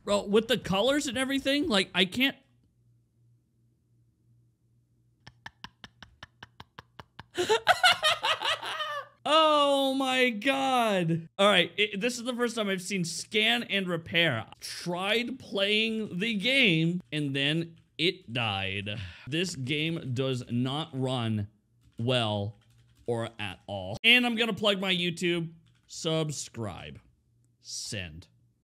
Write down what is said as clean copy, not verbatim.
Bro, with the colors and everything, like, I can't... Oh my god. All right, this is the first time I've seen scan and repair. Tried playing the game and then it died. This game does not run well or at all. And I'm gonna plug my YouTube. Subscribe. Send.